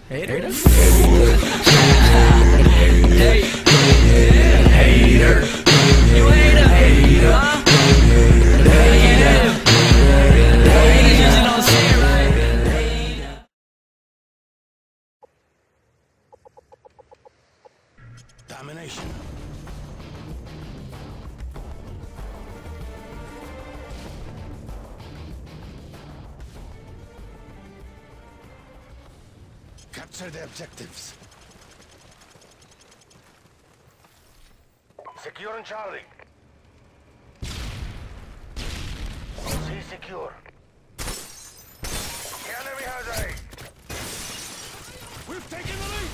Hater? Hey, hater. You hater, huh? Hater. Niggas usually don't say it right. Domination. Capture the objectives. Securing Charlie. C secure. The enemy has A. We've taken the lead.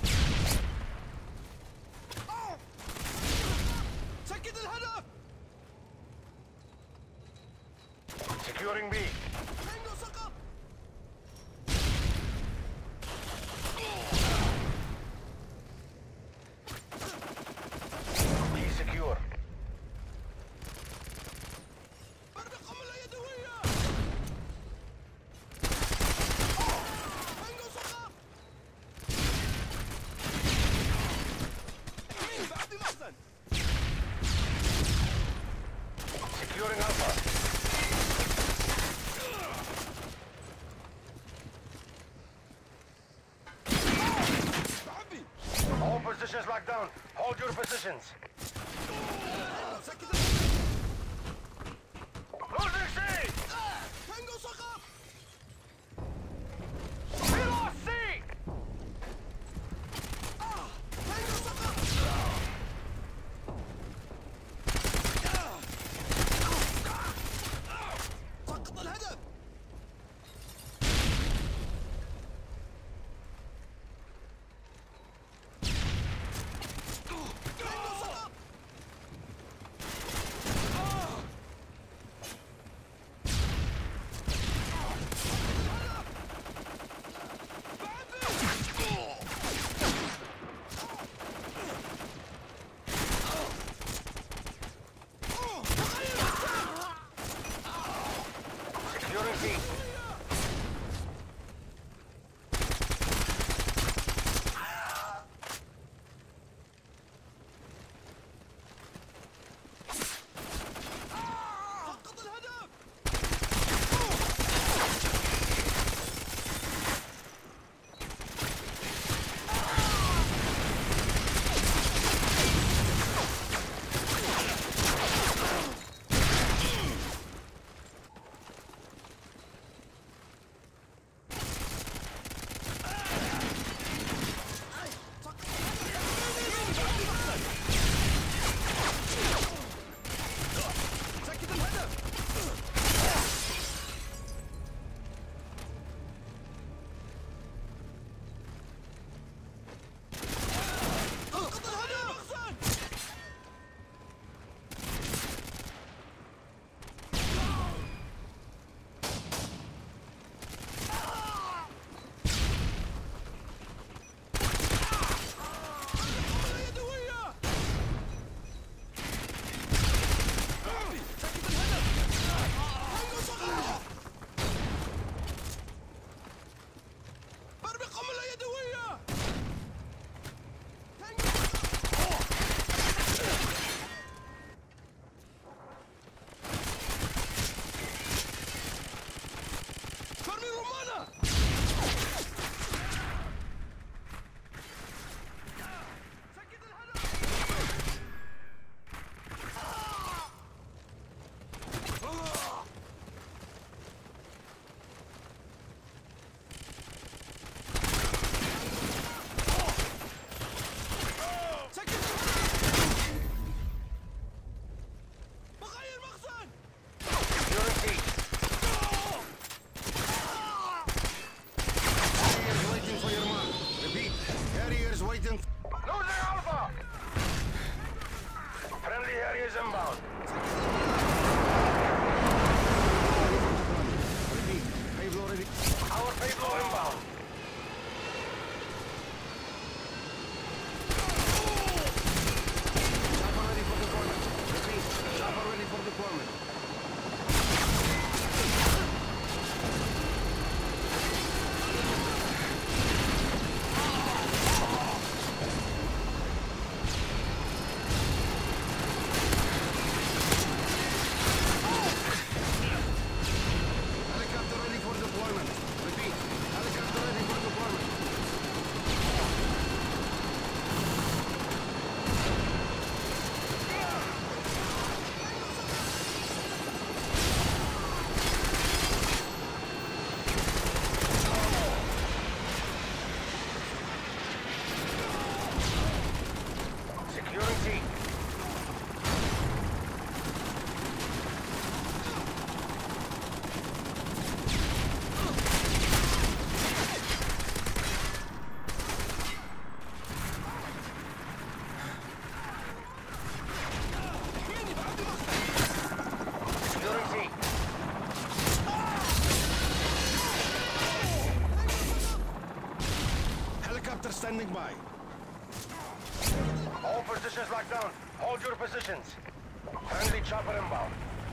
سكت الهدف. Securing B. تانجو سقط. B secure. برد قنبلة يدوية. تانجو سقط. مين بعد مخزن. Securing Alpha. All positions locked down. Hold your positions. Losing C! Tango سقط! We lost C! Tango سقط! سقط الهدف! Securing C. سقط الهدف. سكت الهدف. سقط الهدف. قنبلة يدوية. سكت الهدف. تانجو سقط. برمي قنبلة يدوية. تانجو سقط. برمي رمانة. سكت الهدف. Helicopter standing by. All positions locked down. Hold your positions. Friendly chopper inbound.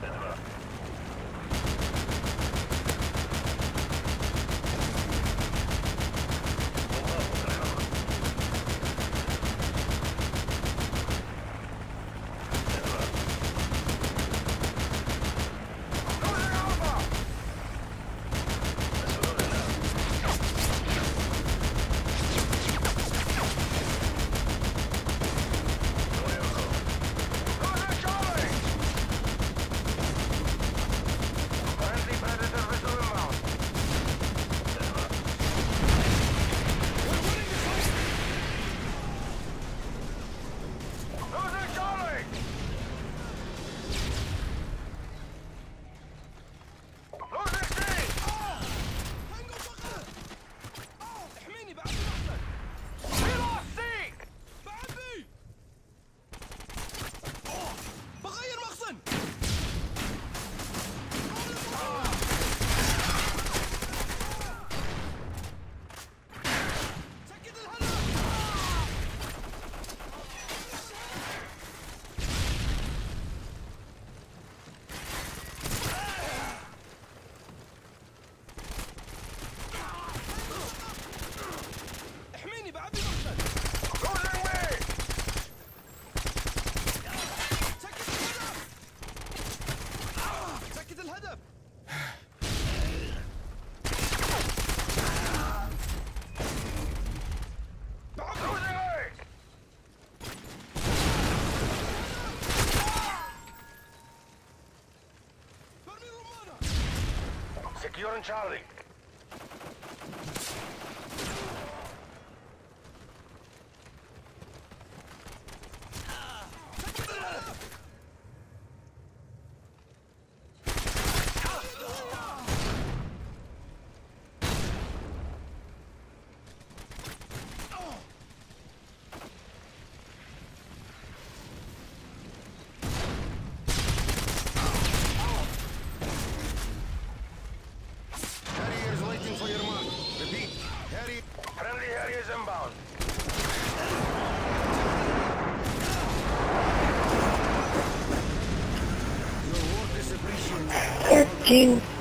Securing Charlie. Friendly Harriers inbound. Your work is appreciated. 13.